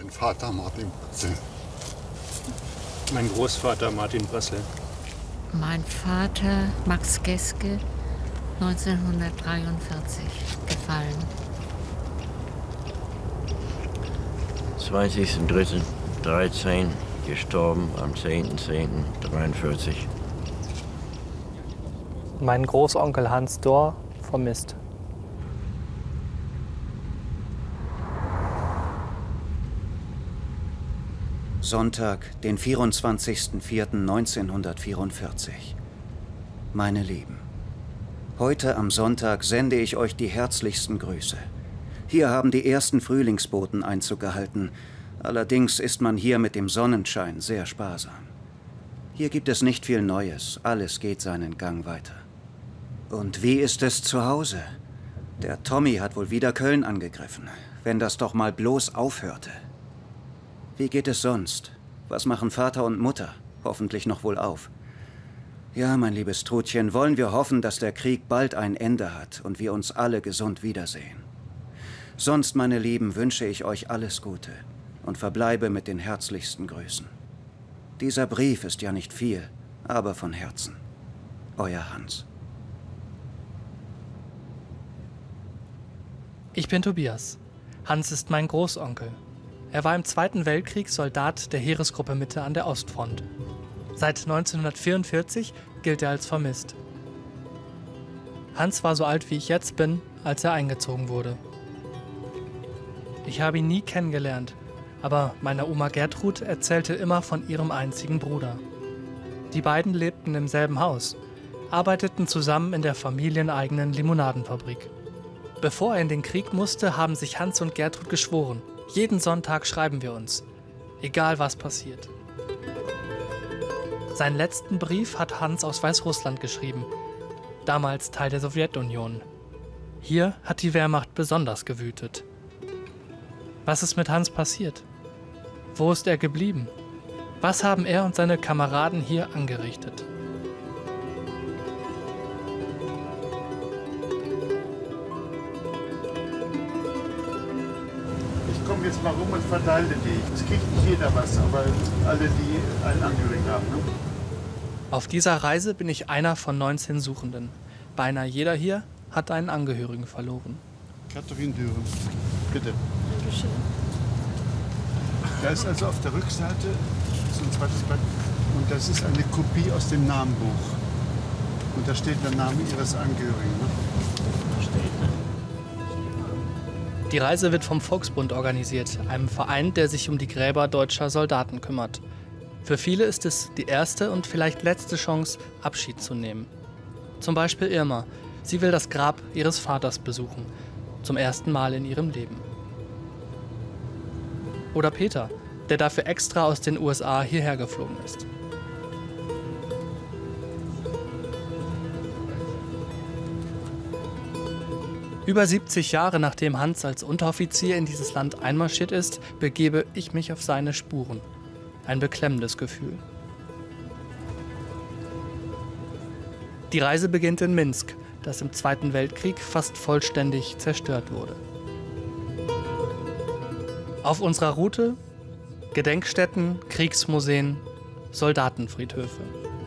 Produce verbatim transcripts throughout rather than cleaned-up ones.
Mein Vater Martin Bressel. Mein Großvater Martin Bressel. Mein Vater Max Geske, neunzehnhundertdreiundvierzig, gefallen. zwanzigster dritter dreizehn, gestorben am zehnter zehnter dreiundvierzig. Mein Großonkel Hans Dohr, vermisst. Sonntag, den vierundzwanzigster vierter neunzehnhundertvierundvierzig. Meine Lieben, heute am Sonntag sende ich euch die herzlichsten Grüße. Hier haben die ersten Frühlingsboten Einzug gehalten. Allerdings ist man hier mit dem Sonnenschein sehr sparsam. Hier gibt es nicht viel Neues, alles geht seinen Gang weiter. Und wie ist es zu Hause? Der Tommy hat wohl wieder Köln angegriffen. Wenn das doch mal bloß aufhörte. Wie geht es sonst? Was machen Vater und Mutter? Hoffentlich noch wohlauf. Ja, mein liebes Trutchen, wollen wir hoffen, dass der Krieg bald ein Ende hat und wir uns alle gesund wiedersehen. Sonst, meine Lieben, wünsche ich euch alles Gute und verbleibe mit den herzlichsten Grüßen. Dieser Brief ist ja nicht viel, aber von Herzen. Euer Hans. Ich bin Tobias. Hans ist mein Großonkel. Er war im Zweiten Weltkrieg Soldat der Heeresgruppe Mitte an der Ostfront. Seit neunzehnhundertvierundvierzig gilt er als vermisst. Hans war so alt, wie ich jetzt bin, als er eingezogen wurde. Ich habe ihn nie kennengelernt, aber meine Oma Gertrud erzählte immer von ihrem einzigen Bruder. Die beiden lebten im selben Haus, arbeiteten zusammen in der familieneigenen Limonadenfabrik. Bevor er in den Krieg musste, haben sich Hans und Gertrud geschworen: Jeden Sonntag schreiben wir uns, egal was passiert. Seinen letzten Brief hat Hans aus Weißrussland geschrieben, damals Teil der Sowjetunion. Hier hat die Wehrmacht besonders gewütet. Was ist mit Hans passiert? Wo ist er geblieben? Was haben er und seine Kameraden hier angerichtet? Ich komme jetzt mal rum und verteile die. Es kriegt nicht jeder was, aber alle, die einen Angehörigen haben. Ne? Auf dieser Reise bin ich einer von neunzehn Suchenden. Beinahe jeder hier hat einen Angehörigen verloren. Katharin Düren, bitte. Dankeschön. Da ist also auf der Rückseite so ein zweites Blatt und das ist eine Kopie aus dem Namenbuch. Und da steht der Name Ihres Angehörigen. Ne? Die Reise wird vom Volksbund organisiert, einem Verein, der sich um die Gräber deutscher Soldaten kümmert. Für viele ist es die erste und vielleicht letzte Chance, Abschied zu nehmen. Zum Beispiel Irma. Sie will das Grab ihres Vaters besuchen. Zum ersten Mal in ihrem Leben. Oder Peter, der dafür extra aus den U S A hierher geflogen ist. Über siebzig Jahre nachdem Hans als Unteroffizier in dieses Land einmarschiert ist, begebe ich mich auf seine Spuren. Ein beklemmendes Gefühl. Die Reise beginnt in Minsk, das im Zweiten Weltkrieg fast vollständig zerstört wurde. Auf unserer Route Gedenkstätten, Kriegsmuseen, Soldatenfriedhöfe.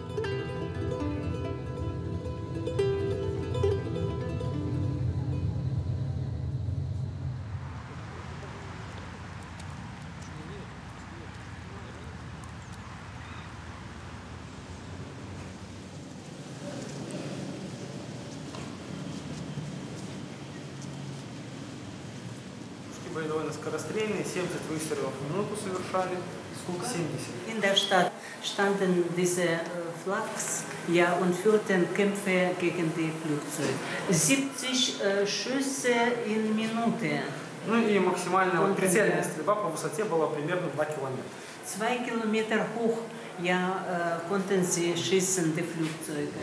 In der Stadt standen diese Flaks, ja, und führten Kämpfe gegen die Flugzeuge. siebzig äh, Schüsse in Minute. Ну и максимальная вот прицельная стрельба по высоте была примерно два километра. Zwei Kilometer hoch, ja, äh, konnten sie schießen, die Flugzeuge.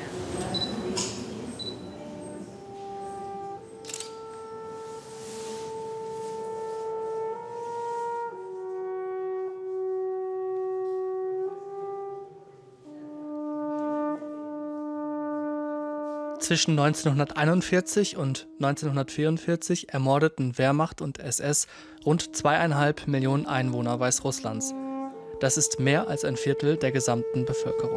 Zwischen neunzehnhunderteinundvierzig und neunzehnhundertvierundvierzig ermordeten Wehrmacht und S S rund zweieinhalb Millionen Einwohner Weißrusslands. Das ist mehr als ein Viertel der gesamten Bevölkerung.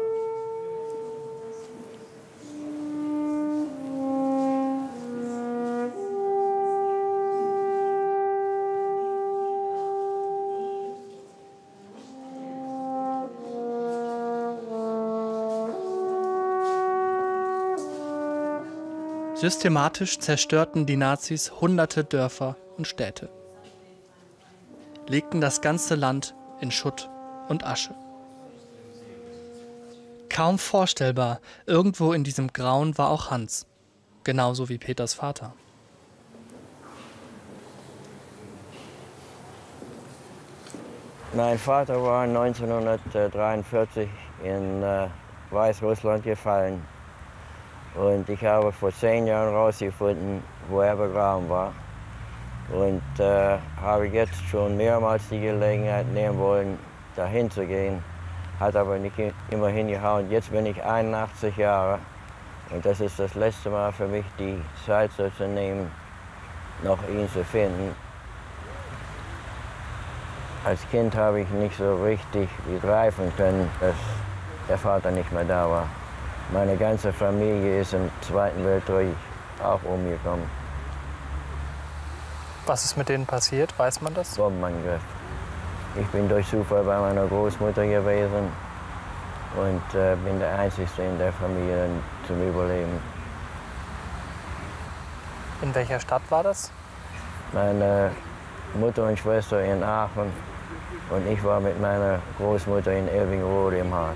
Systematisch zerstörten die Nazis hunderte Dörfer und Städte, legten das ganze Land in Schutt und Asche. Kaum vorstellbar, irgendwo in diesem Grauen war auch Hans, genauso wie Peters Vater. Mein Vater war neunzehnhundertdreiundvierzig in äh, Weißrussland gefallen. Und ich habe vor zehn Jahren herausgefunden, wo er begraben war. Und äh, habe jetzt schon mehrmals die Gelegenheit nehmen wollen, dahin zu gehen. Hat aber nicht immer hingehauen. Jetzt bin ich einundachtzig Jahre. Und das ist das letzte Mal für mich, die Zeit so zu nehmen, noch ihn zu finden. Als Kind habe ich nicht so richtig begreifen können, dass der Vater nicht mehr da war. Meine ganze Familie ist im Zweiten Weltkrieg auch umgekommen. Was ist mit denen passiert? Weiß man das? Bombenangriff. Ich bin durch Zufall bei meiner Großmutter gewesen und äh, bin der Einzige in der Familie zum Überleben. In welcher Stadt war das? Meine Mutter und Schwester in Aachen und ich war mit meiner Großmutter in Elvingerode im Harz.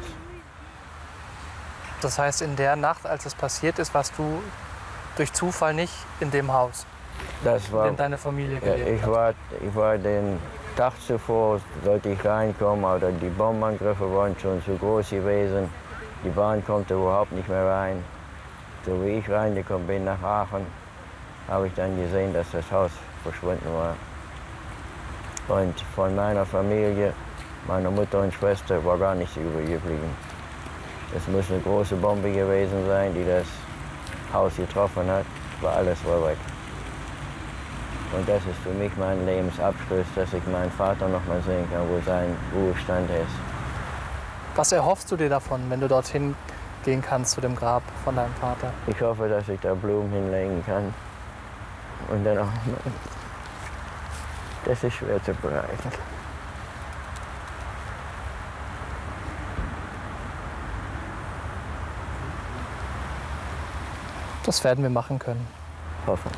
Das heißt, in der Nacht, als es passiert ist, warst du durch Zufall nicht in dem Haus, das war, in dem deine Familie ja, gelebt ich hat? war, ich war den Tag zuvor, sollte ich reinkommen, aber die Bombenangriffe waren schon zu groß gewesen. Die Bahn konnte überhaupt nicht mehr rein. So wie ich reingekommen bin nach Aachen, habe ich dann gesehen, dass das Haus verschwunden war. Und von meiner Familie, meiner Mutter und Schwester, war gar nichts übrig geblieben. Es muss eine große Bombe gewesen sein, die das Haus getroffen hat, aber alles war weg. Und das ist für mich mein Lebensabschluss, dass ich meinen Vater noch mal sehen kann, wo sein Ruhestand ist. Was erhoffst du dir davon, wenn du dorthin gehen kannst zu dem Grab von deinem Vater? Ich hoffe, dass ich da Blumen hinlegen kann. Und dann auch, das ist schwer zu begreifen. Das werden wir machen können. Hoffe.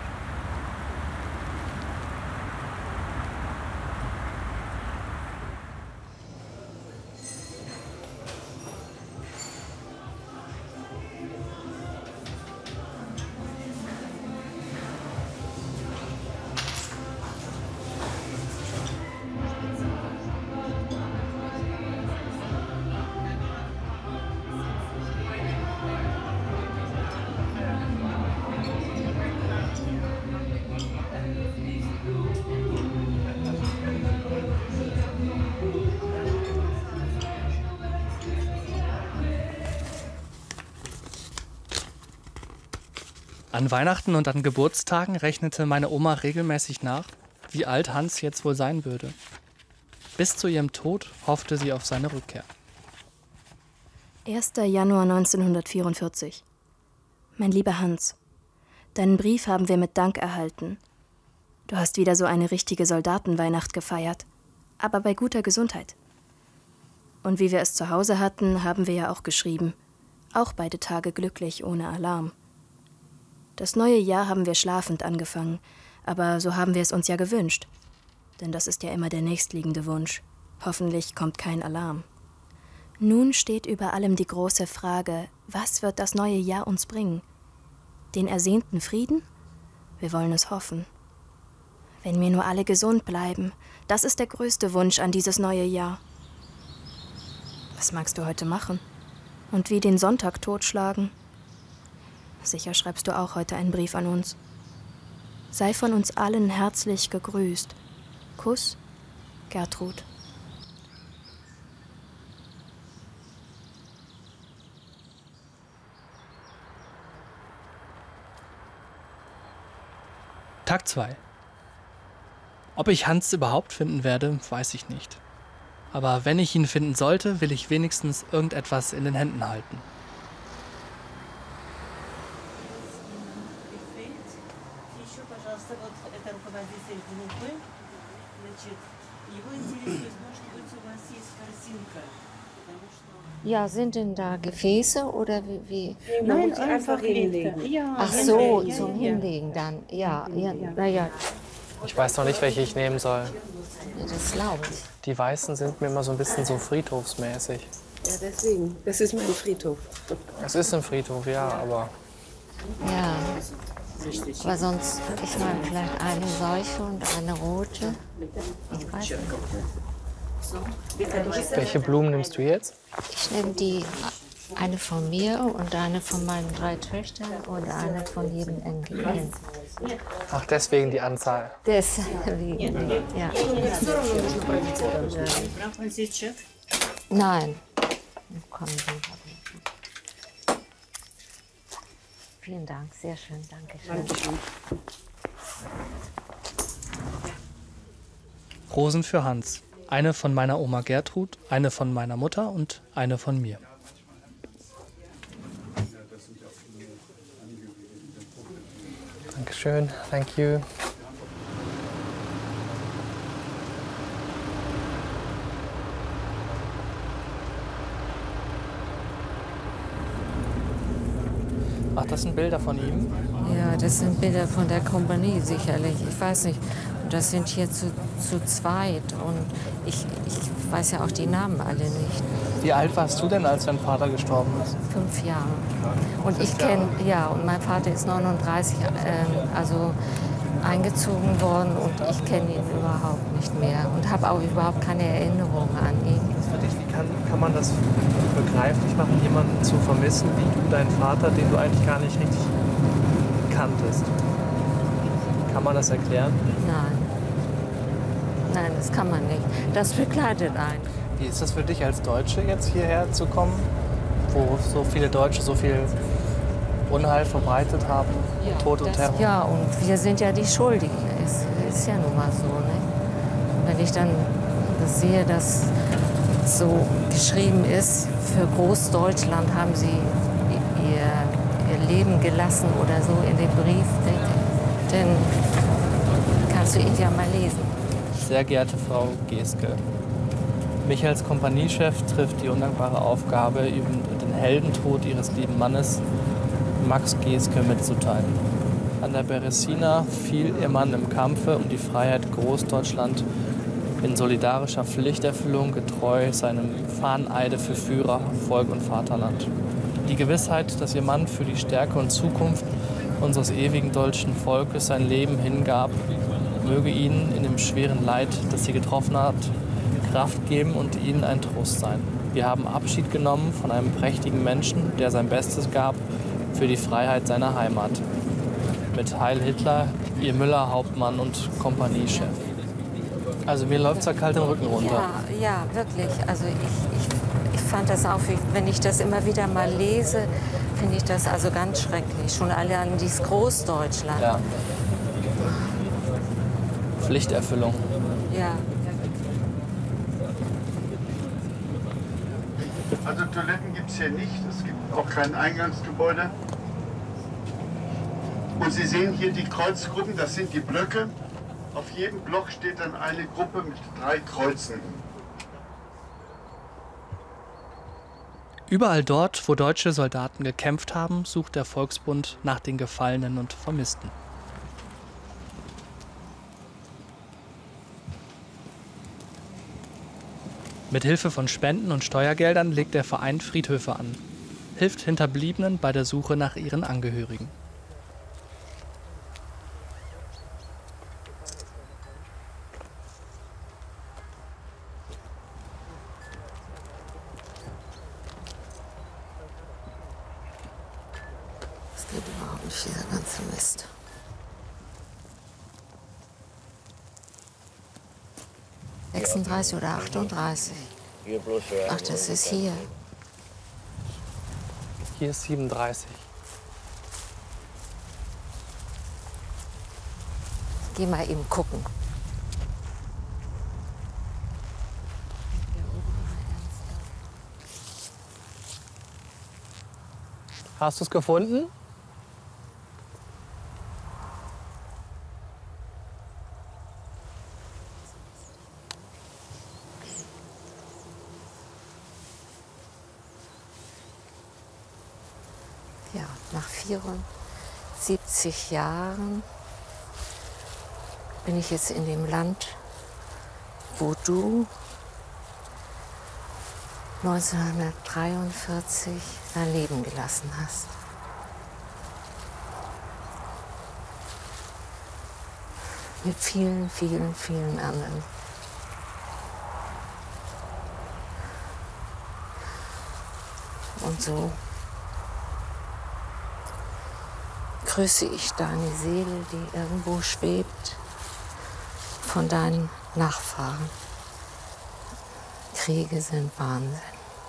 An Weihnachten und an Geburtstagen rechnete meine Oma regelmäßig nach, wie alt Hans jetzt wohl sein würde. Bis zu ihrem Tod hoffte sie auf seine Rückkehr. erster Januar neunzehnhundertvierundvierzig. Mein lieber Hans, deinen Brief haben wir mit Dank erhalten. Du hast wieder so eine richtige Soldatenweihnacht gefeiert, aber bei guter Gesundheit. Und wie wir es zu Hause hatten, haben wir ja auch geschrieben. Auch beide Tage glücklich, ohne Alarm. Das neue Jahr haben wir schlafend angefangen, aber so haben wir es uns ja gewünscht. Denn das ist ja immer der nächstliegende Wunsch. Hoffentlich kommt kein Alarm. Nun steht über allem die große Frage, was wird das neue Jahr uns bringen? Den ersehnten Frieden? Wir wollen es hoffen. Wenn wir nur alle gesund bleiben, das ist der größte Wunsch an dieses neue Jahr. Was magst du heute machen? Und wie den Sonntag totschlagen? Sicher schreibst du auch heute einen Brief an uns. Sei von uns allen herzlich gegrüßt. Kuss, Gertrud. Tag zwei. Ob ich Hans überhaupt finden werde, weiß ich nicht. Aber wenn ich ihn finden sollte, will ich wenigstens irgendetwas in den Händen halten. Ja, sind denn da Gefäße oder wie? wie? Nein, einfach hinlegen. Ja, Ach so, hinlegen. zum Hinlegen dann. Ja, ja, naja, Ich weiß noch nicht, welche ich nehmen soll. das glaube ich. Die Weißen sind mir immer so ein bisschen so friedhofsmäßig. Ja, deswegen. Das ist mein Friedhof. Es ist ein Friedhof, ja, aber Ja, aber sonst, ich meine, vielleicht eine solche und eine rote. Ich weiß nicht. welche Blumen nimmst du jetzt? Ich nehme die, eine von mir und eine von meinen drei Töchtern und eine von jedem Enkel. Ach, deswegen die Anzahl. Deswegen, ja. Brauchen Sie Check? Nein. Kommen Sie. Vielen Dank, sehr schön, danke schön. Rosen für Hans. Eine von meiner Oma Gertrud, eine von meiner Mutter und eine von mir. Dankeschön, thank you. Ach, das sind Bilder von ihm? Ja, das sind Bilder von der Kompanie sicherlich. Ich weiß nicht. Und das sind hier zu, zu zweit. Und ich, ich weiß ja auch die Namen alle nicht. Wie alt warst du denn, als dein Vater gestorben ist? Fünf Jahre. Und ich kenne, ja, und mein Vater ist neununddreißig, ähm, also eingezogen worden und ich kenne ihn überhaupt nicht mehr und habe auch überhaupt keine Erinnerung an ihn. Für dich, wie kann, kann man das begreiflich machen, jemanden zu vermissen, wie du deinen Vater, den du eigentlich gar nicht richtig kanntest? Kann man das erklären? Nein. Nein, das kann man nicht. Das begleitet einen. Wie ist das für dich als Deutsche, jetzt hierher zu kommen, wo so viele Deutsche so viel Unheil verbreitet haben, ja, Tod und das, Terror? Ja, und wir sind ja die Schuldigen. Es ist ja nun mal so. Ne? Wenn ich dann das sehe, dass so geschrieben ist, für Großdeutschland haben sie ihr, ihr Leben gelassen oder so in dem Brief, dann kannst du ihn ja mal lesen. Sehr geehrte Frau Geske, mich als Kompaniechef trifft die undankbare Aufgabe, über den Heldentod Ihres lieben Mannes, Max Geske, mitzuteilen. An der Beresina fiel Ihr Mann im Kampfe um die Freiheit Großdeutschland in solidarischer Pflichterfüllung, getreu seinem Fahneide für Führer, Volk und Vaterland. Die Gewissheit, dass Ihr Mann für die Stärke und Zukunft unseres ewigen deutschen Volkes sein Leben hingab, möge Ihnen in dem schweren Leid, das Sie getroffen hat, Kraft geben und Ihnen ein Trost sein. Wir haben Abschied genommen von einem prächtigen Menschen, der sein Bestes gab für die Freiheit seiner Heimat. Mit Heil Hitler, Ihr Müller, Hauptmann und Kompaniechef. Also mir läuft es ja kalt den Rücken runter. Ja, ja, wirklich. Also ich, ich, ich fand das auch, wenn ich das immer wieder mal lese, finde ich das also ganz schrecklich. Schon alle an dieses Großdeutschland. Ja. Pflichterfüllung. Ja. Also Toiletten gibt es hier nicht, es gibt auch kein Eingangsgebäude. Und Sie sehen hier die Kreuzgruppen, das sind die Blöcke. Auf jedem Block steht dann eine Gruppe mit drei Kreuzen. Überall dort, wo deutsche Soldaten gekämpft haben, sucht der Volksbund nach den Gefallenen und Vermissten. Mit Hilfe von Spenden und Steuergeldern legt der Verein Friedhöfe an, hilft Hinterbliebenen bei der Suche nach ihren Angehörigen. Das geht überhaupt nicht, dieser ganze Mist. sechsunddreißig oder achtunddreißig? Ach, das ist hier. Hier ist siebenunddreißig. geh mal eben gucken. Hast du es gefunden? Ja, nach vierundsiebzig Jahren bin ich jetzt in dem Land, wo du neunzehnhundertdreiundvierzig dein Leben gelassen hast. Mit vielen, vielen, vielen anderen. Und so grüße ich deine Seele, die irgendwo schwebt, von deinen Nachfahren. Kriege sind Wahnsinn.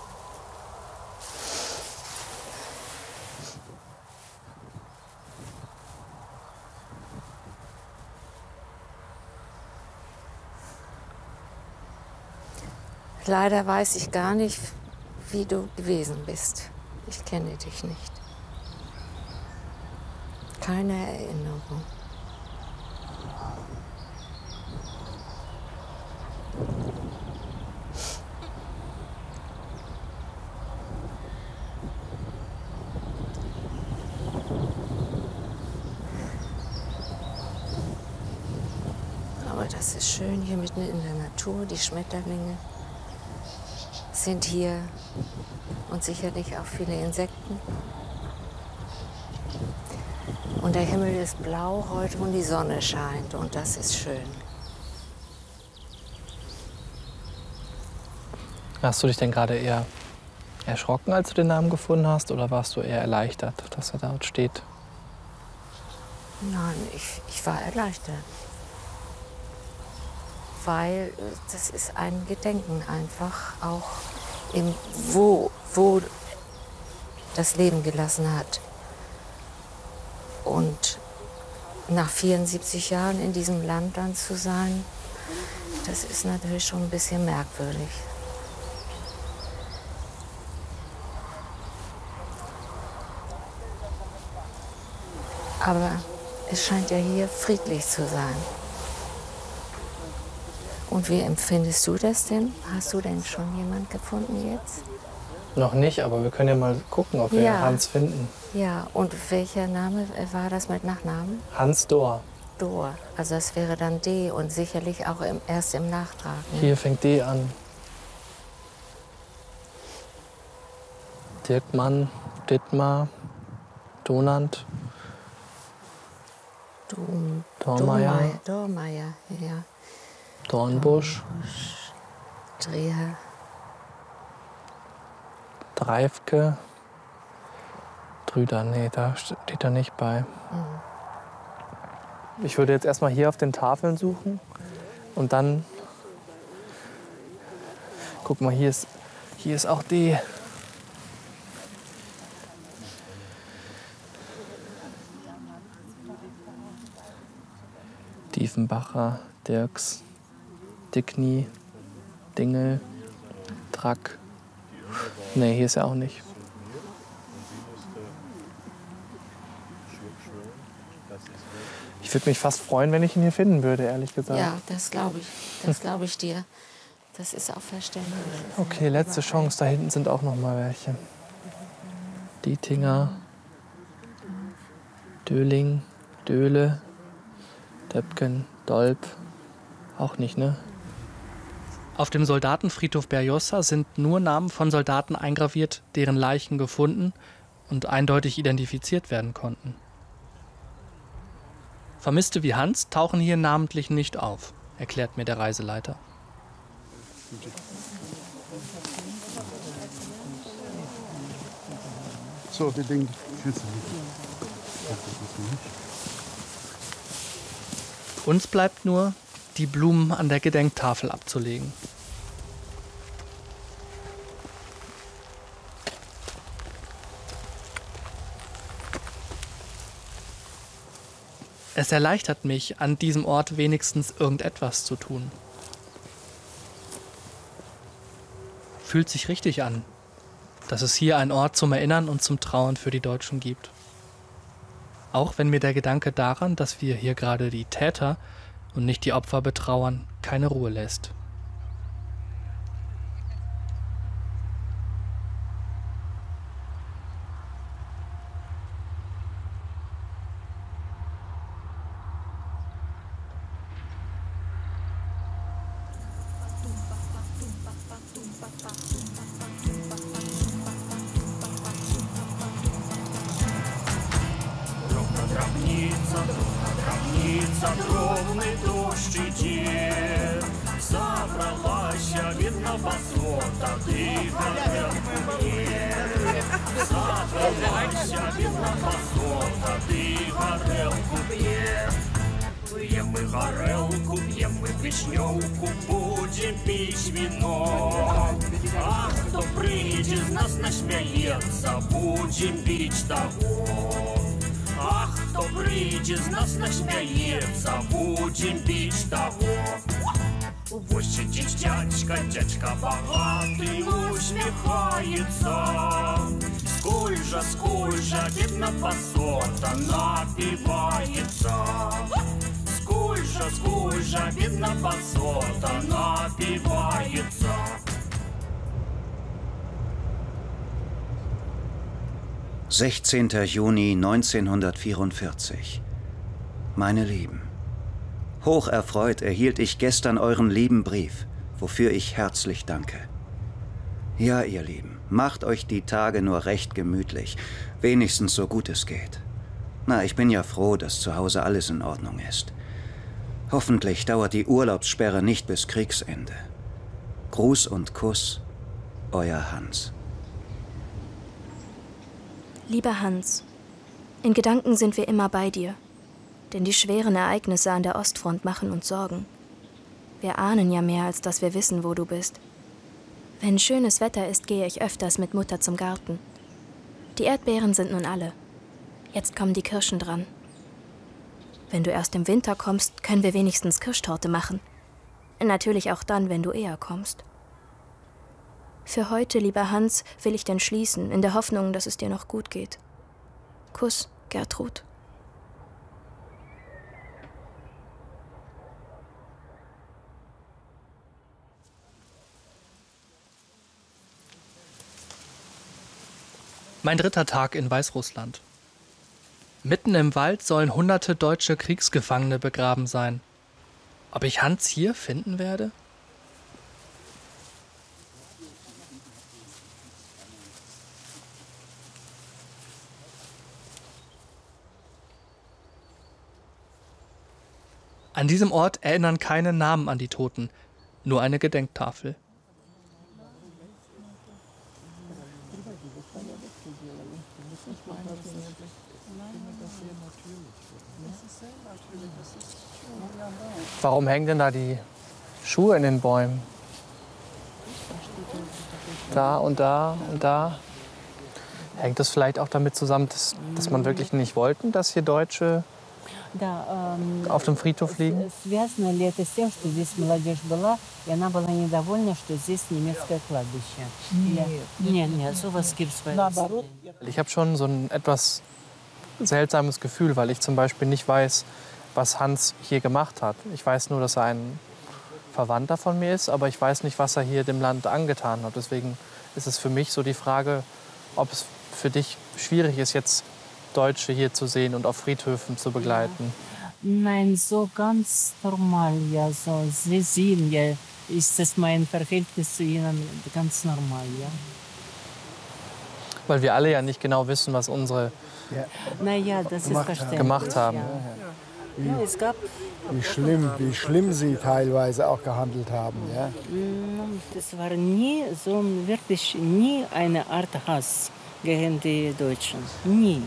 Leider weiß ich gar nicht, wie du gewesen bist. Ich kenne dich nicht. Keine Erinnerung. Aber das ist schön hier mitten in der Natur. Die Schmetterlinge sind hier und sicherlich auch viele Insekten. Und der Himmel ist blau heute und die Sonne scheint und das ist schön. Hast du dich denn gerade eher erschrocken, als du den Namen gefunden hast, oder warst du eher erleichtert, dass er dort steht? Nein, ich, ich war erleichtert. Weil das ist ein Gedenken einfach auch, im, wo, wo das Leben gelassen hat. Und nach vierundsiebzig Jahren in diesem Land dann zu sein, das ist natürlich schon ein bisschen merkwürdig. Aber es scheint ja hier friedlich zu sein. Und wie empfindest du das denn? Hast du denn schon jemanden gefunden jetzt? Noch nicht, aber wir können ja mal gucken, ob wir Ja. Hans finden. Ja, und welcher Name war das mit Nachnamen? Hans Dohr. Dohr. Also das wäre dann D und sicherlich auch im, erst im Nachtrag. Ne? Hier fängt D an. Dirkmann, Dittmar, Donant, Dom, Dormeyer, Dormeyer, Dormeyer, ja. Dornbusch, Dreher, Dreifke, Drüder, nee, da steht er nicht bei. Ich würde jetzt erstmal hier auf den Tafeln suchen und dann, guck mal, hier ist, hier ist auch D. Diefenbacher, Dirks, Dickny, Dingel, Drack. Nee, hier ist er auch nicht. Ich würde mich fast freuen, wenn ich ihn hier finden würde, ehrlich gesagt. Ja, das glaube ich. Das glaube ich dir. Das ist auch verständlich. Okay, letzte Chance. Da hinten sind auch noch mal welche. Dietinger, Döling, Döhle, Döpken, Dolp. Auch nicht, ne? Auf dem Soldatenfriedhof Berjossa sind nur Namen von Soldaten eingraviert, deren Leichen gefunden und eindeutig identifiziert werden konnten. Vermisste wie Hans tauchen hier namentlich nicht auf, erklärt mir der Reiseleiter. So, wir denken, kennst du nicht. Uns bleibt nur, die Blumen an der Gedenktafel abzulegen. Es erleichtert mich, an diesem Ort wenigstens irgendetwas zu tun. Fühlt sich richtig an, dass es hier einen Ort zum Erinnern und zum Trauern für die Deutschen gibt. Auch wenn mir der Gedanke daran, dass wir hier gerade die Täter und nicht die Opfer betrauern, keine Ruhe lässt. П'ємо горелку, п'ємо вишньовку, будем пить вино. А хто прийде з нас насміється, будем бить того. А хто прийде з нас насміється, будем бить того. Ось сидить дядька, дядька багатий, усміхається. Скуль же, скуль же, видно посота напивается. Скуль же, скуль же, видно посота напивается. sechzehnter Juni neunzehnhundertvierundvierzig. Meine Lieben, hocherfreut erhielt ich gestern euren lieben Brief, wofür ich herzlich danke. Ja, ihr Lieben, macht euch die Tage nur recht gemütlich, wenigstens so gut es geht. Na, ich bin ja froh, dass zu Hause alles in Ordnung ist. Hoffentlich dauert die Urlaubssperre nicht bis Kriegsende. Gruß und Kuss, euer Hans. Lieber Hans, in Gedanken sind wir immer bei dir. Denn die schweren Ereignisse an der Ostfront machen uns Sorgen. Wir ahnen ja mehr, als dass wir wissen, wo du bist. Wenn schönes Wetter ist, gehe ich öfters mit Mutter zum Garten. Die Erdbeeren sind nun alle. Jetzt kommen die Kirschen dran. Wenn du erst im Winter kommst, können wir wenigstens Kirschtorte machen. Natürlich auch dann, wenn du eher kommst. Für heute, lieber Hans, will ich denn schließen, in der Hoffnung, dass es dir noch gut geht. Kuss, Gertrud. Mein dritter Tag in Weißrussland. Mitten im Wald sollen hunderte deutsche Kriegsgefangene begraben sein. Ob ich Hans hier finden werde? An diesem Ort erinnern keine Namen an die Toten, nur eine Gedenktafel. Warum hängen denn da die Schuhe in den Bäumen? Da und da und da. Hängt das vielleicht auch damit zusammen, dass, dass man wirklich nicht wollten, dass hier Deutsche auf dem Friedhof liegen? Связано ли это с тем, что здесь молодежь была, и она была недовольна, что здесь немецкое кладбище? Нет, нет, sowas gibt's bei uns. Ich habe schon so ein etwas seltsames Gefühl, weil ich zum Beispiel nicht weiß, was Hans hier gemacht hat. Ich weiß nur, dass er ein Verwandter von mir ist, aber ich weiß nicht, was er hier dem Land angetan hat. Deswegen ist es für mich so die Frage, ob es für dich schwierig ist, jetzt Deutsche hier zu sehen und auf Friedhöfen zu begleiten. Nein, so ganz normal, ja, so. Sie sehen ja, ist das mein Verhältnis zu ihnen ganz normal, ja. Weil wir alle ja nicht genau wissen, was unsere ja. Na ja, das ist verständlich. gemacht haben. Ja. Ja, es gab wie, schlimm, wie schlimm sie teilweise auch gehandelt haben. Ja? Das war nie so wirklich nie eine Art Hass gegen die Deutschen. Nie.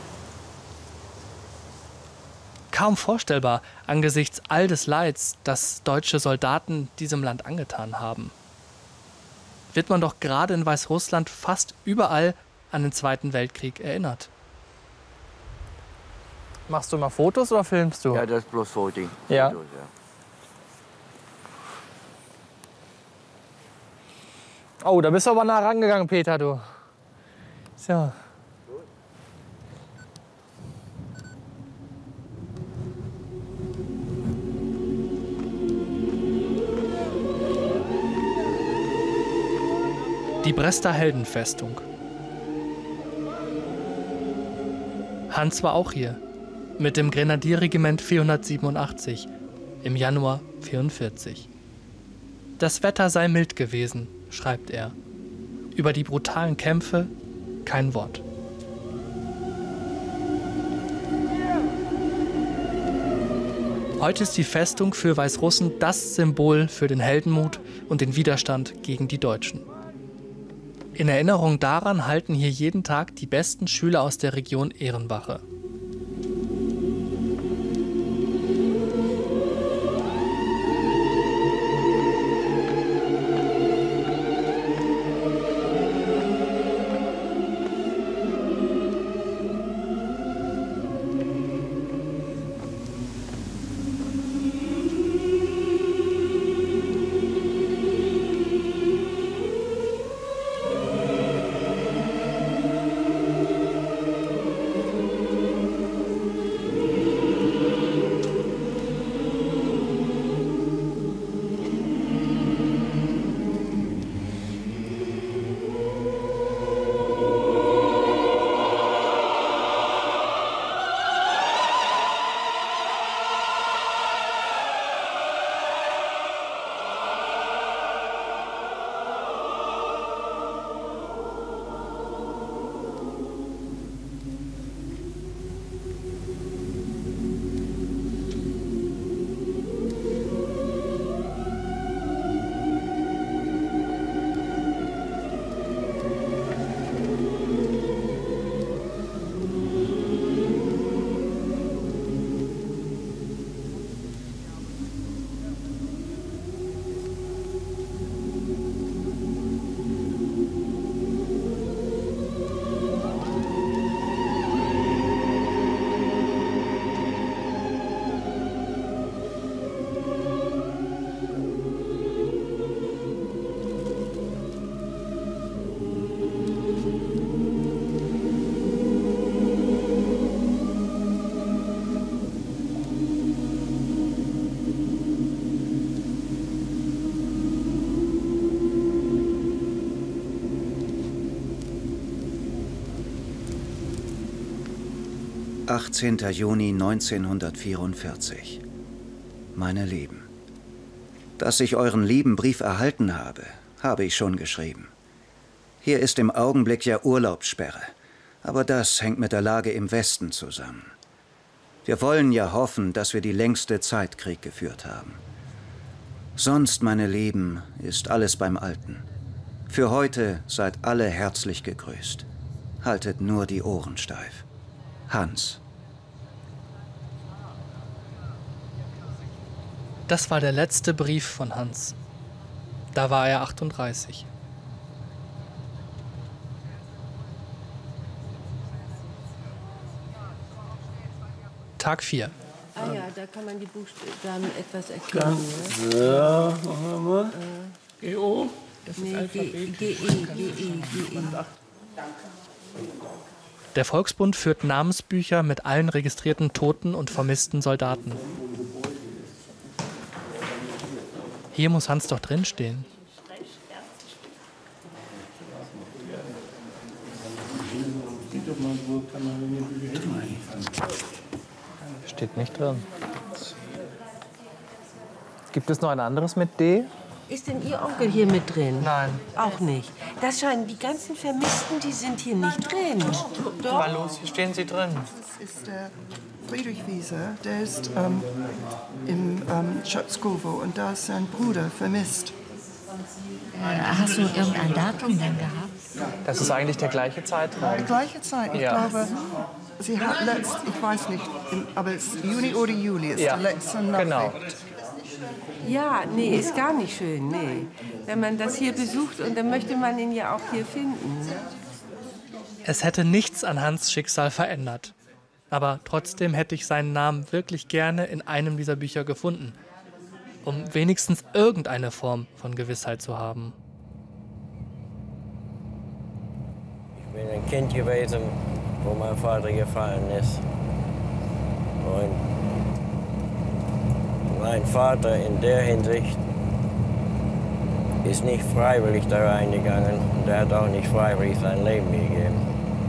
Kaum vorstellbar angesichts all des Leids, das deutsche Soldaten diesem Land angetan haben. Wird man doch gerade in Weißrussland fast überall an den Zweiten Weltkrieg erinnert. Machst du mal Fotos oder filmst du? Ja, das ist bloß Foto. Ja. Fotos, ja. Oh, da bist du aber nah rangegangen, Peter, du. So. Die Brester Heldenfestung. Hans war auch hier, mit dem Grenadierregiment vierhundertsiebenundachtzig im Januar vierundvierzig. Das Wetter sei mild gewesen, schreibt er. Über die brutalen Kämpfe kein Wort. Heute ist die Festung für Weißrussen das Symbol für den Heldenmut und den Widerstand gegen die Deutschen. In Erinnerung daran halten hier jeden Tag die besten Schüler aus der Region Ehrenwache. achtzehnter Juni neunzehnhundertvierundvierzig. Meine Lieben, dass ich euren lieben Brief erhalten habe, habe ich schon geschrieben. Hier ist im Augenblick ja Urlaubssperre, aber das hängt mit der Lage im Westen zusammen. Wir wollen ja hoffen, dass wir die längste Zeit Krieg geführt haben. Sonst, meine Lieben, ist alles beim Alten. Für heute seid alle herzlich gegrüßt. Haltet nur die Ohren steif. Hans. Das war der letzte Brief von Hans. Da war er achtunddreißig. Tag vier. Ah ja, da kann man die Buchstaben etwas erkennen. Ja, ja, machen wir mal. G O. Das ist nee, Alphabet. G E, G E, G E. Der Volksbund führt Namensbücher mit allen registrierten toten und vermissten Soldaten. Hier muss Hans doch drinstehen. Steht nicht drin. Gibt es noch ein anderes mit D? Ist denn Ihr Onkel hier mit drin? Nein. Auch nicht. Das scheinen die ganzen Vermissten, die sind hier nicht drin. Doch. Mal los, hier stehen sie drin. Das ist der Friedrich Wieser, der ist ähm, im ähm, Schatzkowo und da ist sein Bruder vermisst. Äh, hast du irgendein Datum denn gehabt? Das ist eigentlich der gleiche Zeitraum. Die gleiche Zeit, ich ja. glaube, sie hat letzt, ich weiß nicht, aber es ist Juni oder Juli ist ja. die letzte Nacht. Genau. Ja, nee, ist gar nicht schön, nee. Wenn man das hier besucht und dann möchte man ihn ja auch hier finden. Es hätte nichts an Hans' Schicksal verändert. Aber trotzdem hätte ich seinen Namen wirklich gerne in einem dieser Bücher gefunden, um wenigstens irgendeine Form von Gewissheit zu haben. Ich bin ein Kind gewesen, wo mein Vater gefallen ist. Und mein Vater in der Hinsicht ist nicht freiwillig da reingegangen und er hat auch nicht freiwillig sein Leben gegeben.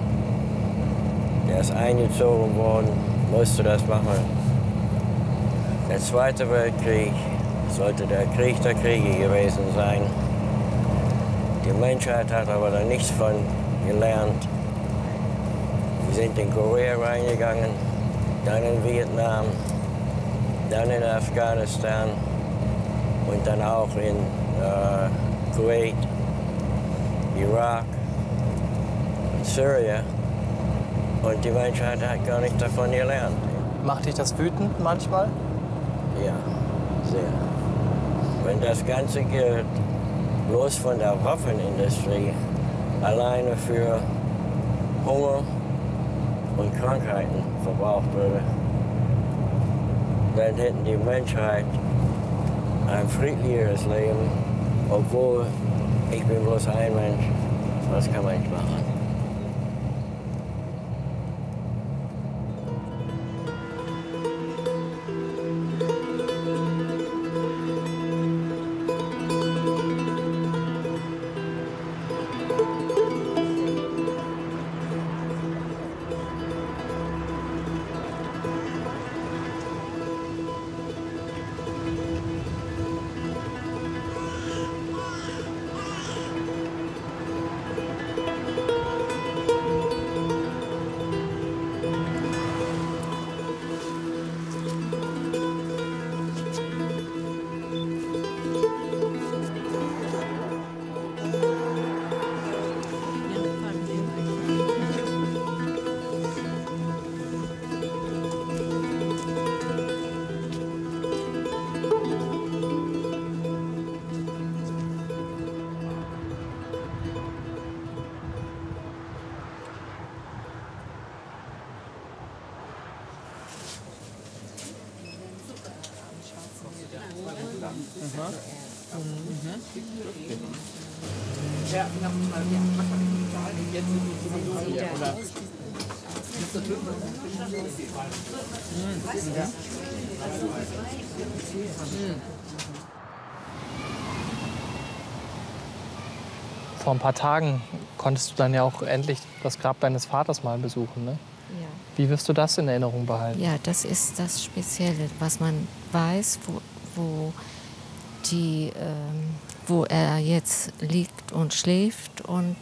Er ist eingezogen worden, musste das machen. Der Zweite Weltkrieg sollte der Krieg der Kriege gewesen sein. Die Menschheit hat aber da nichts von gelernt. Wir sind in Korea reingegangen, dann in Vietnam, dann in Afghanistan und dann auch in äh, Kuwait, Irak und Syrien. Und die Menschheit hat gar nicht davon gelernt. Macht dich das wütend manchmal? Ja, sehr. Wenn das Ganze Geld bloß von der Waffenindustrie alleine für Hunger und Krankheiten verbraucht würde, dann hätten die Menschheit ein friedlicheres Leben, obwohl ich bin bloß ein Mensch. Was kann man nicht machen? Vor ein paar Tagen konntest du dann ja auch endlich das Grab deines Vaters mal besuchen, ne? Ja. Wie wirst du das in Erinnerung behalten? Ja, das ist das Spezielle, was man weiß, wo, wo, die, ähm, wo er jetzt liegt und schläft. Und,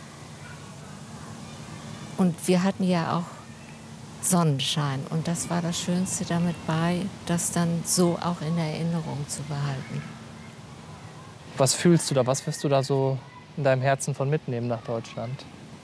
und wir hatten ja auch Sonnenschein. Und das war das Schönste damit bei, das dann so auch in Erinnerung zu behalten. Was fühlst du da? Was wirst du da so in deinem Herzen von mitnehmen nach Deutschland?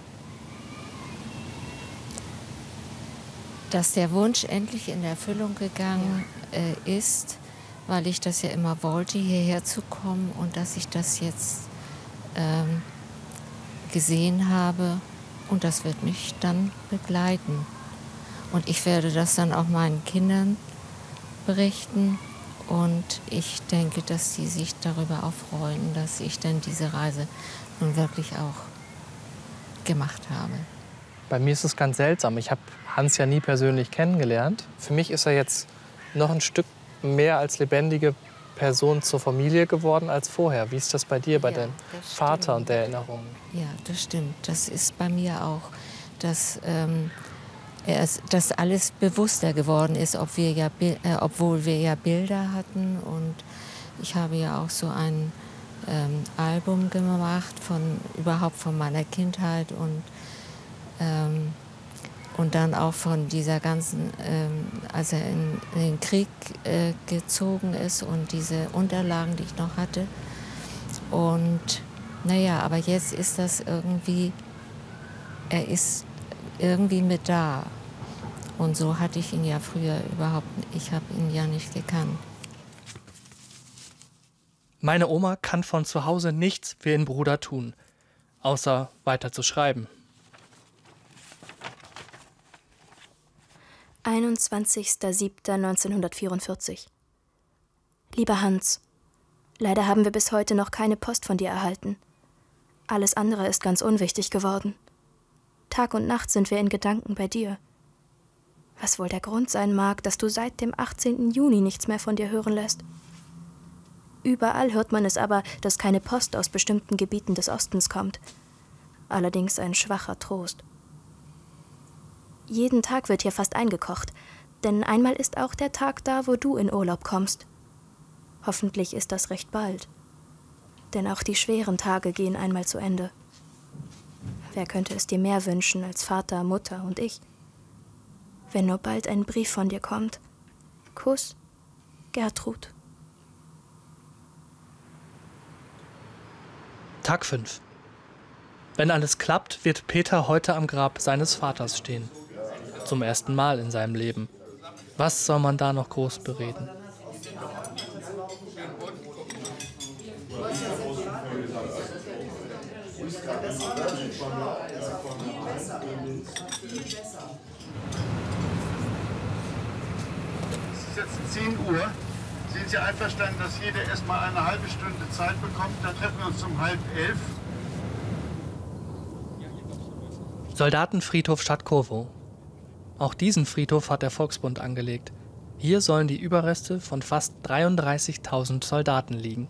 Dass der Wunsch endlich in Erfüllung gegangen äh, ist, weil ich das ja immer wollte, hierher zu kommen, und dass ich das jetzt ähm, gesehen habe, und das wird mich dann begleiten. Und ich werde das dann auch meinen Kindern berichten, und ich denke, dass sie sich darüber auch freuen, dass ich dann diese Reise nun wirklich auch gemacht habe. Bei mir ist es ganz seltsam. Ich habe Hans ja nie persönlich kennengelernt. Für mich ist er jetzt noch ein Stück mehr als lebendige Person zur Familie geworden als vorher. Wie ist das bei dir, bei Ja, deinem das Vater stimmt. und der Erinnerung? Ja, das stimmt. Das ist bei mir auch, dass, ähm, er ist, dass alles bewusster geworden ist, ob wir ja, Bi- äh, obwohl wir ja Bilder hatten. Und ich habe ja auch so ein ähm, Album gemacht, von, überhaupt von meiner Kindheit, und ähm, Und dann auch von dieser ganzen, ähm, als er in, in den Krieg äh, gezogen ist, und diese Unterlagen, die ich noch hatte. Und naja, aber jetzt ist das irgendwie, er ist irgendwie mit da. Und so hatte ich ihn ja früher überhaupt, ich habe ihn ja nicht gekannt. Meine Oma kann von zu Hause nichts für ihren Bruder tun, außer weiter zu schreiben. einundzwanzigster siebter neunzehnhundertvierundvierzig. Lieber Hans, leider haben wir bis heute noch keine Post von dir erhalten. Alles andere ist ganz unwichtig geworden. Tag und Nacht sind wir in Gedanken bei dir. Was wohl der Grund sein mag, dass du seit dem achtzehnten Juni nichts mehr von dir hören lässt. Überall hört man es aber, dass keine Post aus bestimmten Gebieten des Ostens kommt. Allerdings ein schwacher Trost. Jeden Tag wird hier fast eingekocht, denn einmal ist auch der Tag da, wo du in Urlaub kommst. Hoffentlich ist das recht bald. Denn auch die schweren Tage gehen einmal zu Ende. Wer könnte es dir mehr wünschen als Vater, Mutter und ich? Wenn nur bald ein Brief von dir kommt. Kuss, Gertrud. Tag fünf. Wenn alles klappt, wird Peter heute am Grab seines Vaters stehen. Zum ersten Mal in seinem Leben. Was soll man da noch groß bereden? Es ist jetzt zehn Uhr. Sind Sie einverstanden, dass jeder erst mal eine halbe Stunde Zeit bekommt? Dann treffen wir uns um halb elf. Soldatenfriedhof Stadtkowo. Auch diesen Friedhof hat der Volksbund angelegt. Hier sollen die Überreste von fast dreiunddreißigtausend Soldaten liegen.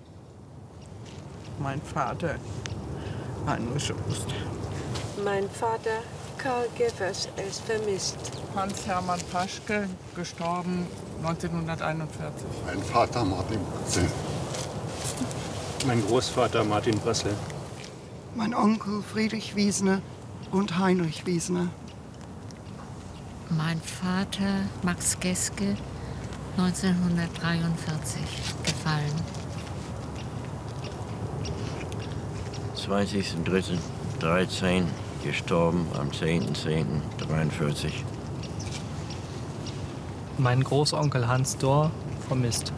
Mein Vater, Heinrich Ost. Mein Vater, Karl Geffers, ist vermisst. Hans-Hermann Paschke, gestorben neunzehnhunderteinundvierzig. Mein Vater Martin Bressel. Mein Großvater Martin Bressel. Mein Onkel Friedrich Wiesner und Heinrich Wiesner. Mein Vater Max Geske, neunzehnhundertdreiundvierzig, gefallen. zwanzigster dritter dreizehn, gestorben am zehnter zehnter dreiundvierzig. Mein Großonkel Hans Dohr, vermisst.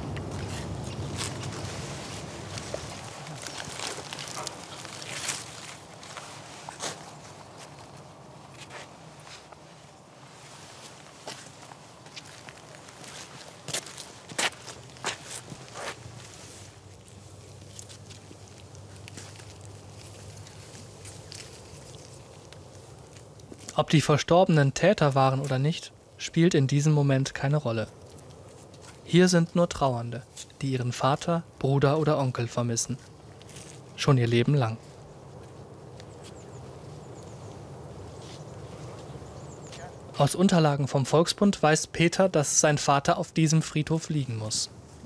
Ob die Verstorbenen Täter waren oder nicht, spielt in diesem Moment keine Rolle. Hier sind nur Trauernde, die ihren Vater, Bruder oder Onkel vermissen. Schon ihr Leben lang. Aus Unterlagen vom Volksbund weiß Peter, dass sein Vater auf diesem Friedhof liegen muss.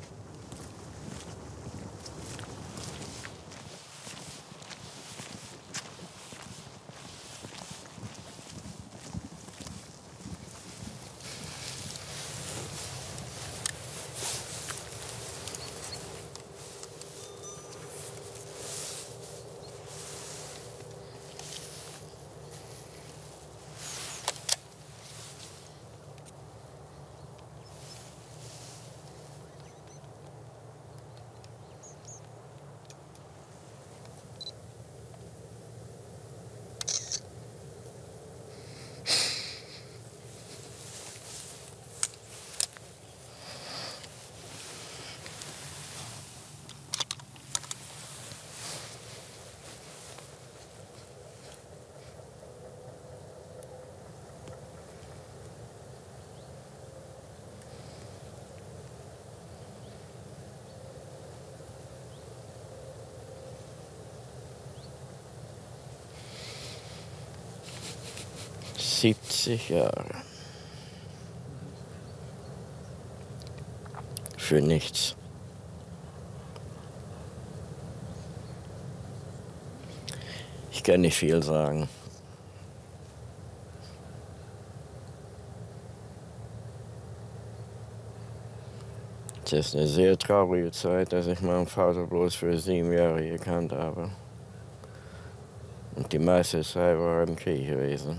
siebzig Jahre. Für nichts. Ich kann nicht viel sagen. Es ist eine sehr traurige Zeit, dass ich meinen Vater bloß für sieben Jahre gekannt habe. Und die meiste Zeit war er im Krieg gewesen.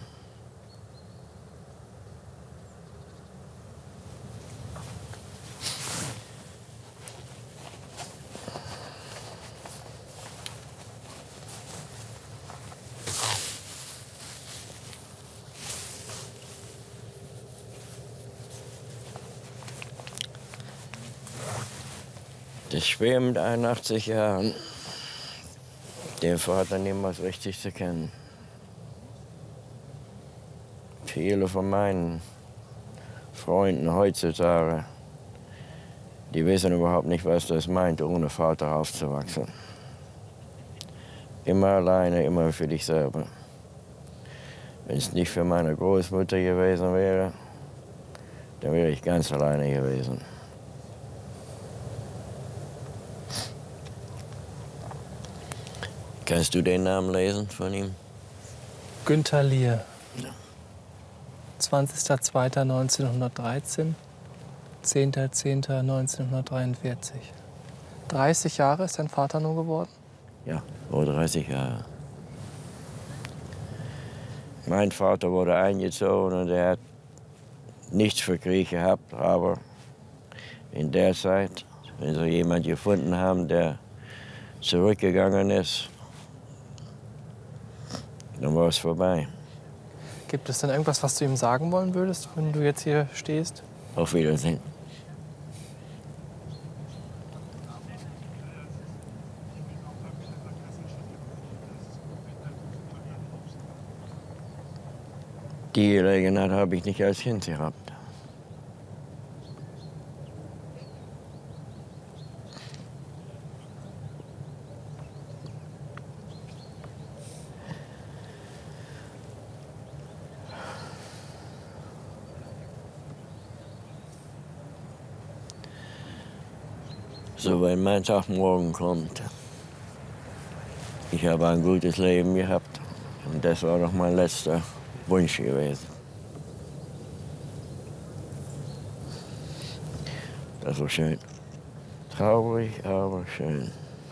Das ist schwer mit einundachtzig Jahren, den Vater niemals richtig zu kennen. Viele von meinen Freunden heutzutage, die wissen überhaupt nicht, was das meint, ohne Vater aufzuwachsen. Immer alleine, immer für dich selber. Wenn es nicht für meine Großmutter gewesen wäre, dann wäre ich ganz alleine gewesen. Kannst du den Namen lesen von ihm? Günter Lier. Ja. zwanzigster zweiter neunzehnhundertdreizehn, zehnter zehnter neunzehnhundertdreiundvierzig. dreißig Jahre ist dein Vater nur geworden? Ja, vor dreißig Jahren. Mein Vater wurde eingezogen und er hat nichts für Krieg gehabt, aber in der Zeit, wenn sie jemanden gefunden haben, der zurückgegangen ist, dann war es vorbei. Gibt es denn irgendwas, was du ihm sagen wollen würdest, wenn du jetzt hier stehst? Auf Wiedersehen. Die Gelegenheit habe ich nicht als Kind gehabt. So, wenn mein Tag morgen kommt, ich habe ein gutes Leben gehabt und das war noch mein letzter Wunsch gewesen. Das war schön. Traurig, aber schön.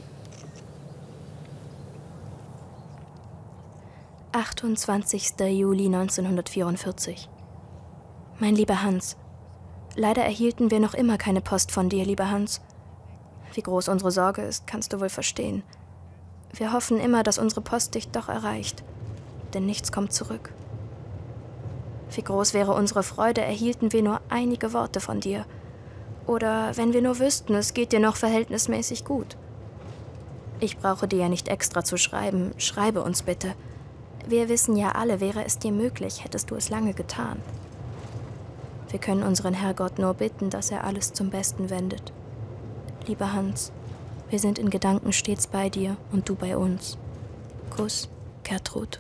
achtundzwanzigster Juli neunzehnhundertvierundvierzig. Mein lieber Hans, leider erhielten wir noch immer keine Post von dir, lieber Hans. Wie groß unsere Sorge ist, kannst du wohl verstehen. Wir hoffen immer, dass unsere Post dich doch erreicht, denn nichts kommt zurück. Wie groß wäre unsere Freude, erhielten wir nur einige Worte von dir. Oder wenn wir nur wüssten, es geht dir noch verhältnismäßig gut. Ich brauche dir ja nicht extra zu schreiben, schreibe uns bitte. Wir wissen ja alle, wäre es dir möglich, hättest du es lange getan. Wir können unseren Herrgott nur bitten, dass er alles zum Besten wendet. Lieber Hans, wir sind in Gedanken stets bei dir und du bei uns. Kuss, Gertrud.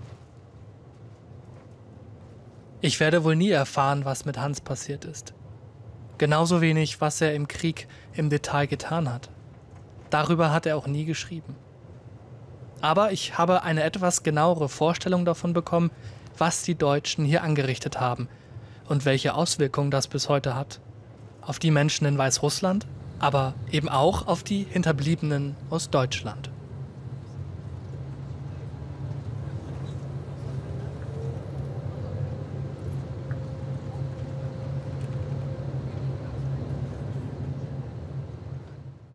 Ich werde wohl nie erfahren, was mit Hans passiert ist. Genauso wenig, was er im Krieg im Detail getan hat. Darüber hat er auch nie geschrieben. Aber ich habe eine etwas genauere Vorstellung davon bekommen, was die Deutschen hier angerichtet haben und welche Auswirkungen das bis heute hat. Auf die Menschen in Weißrussland, aber eben auch auf die Hinterbliebenen aus Deutschland.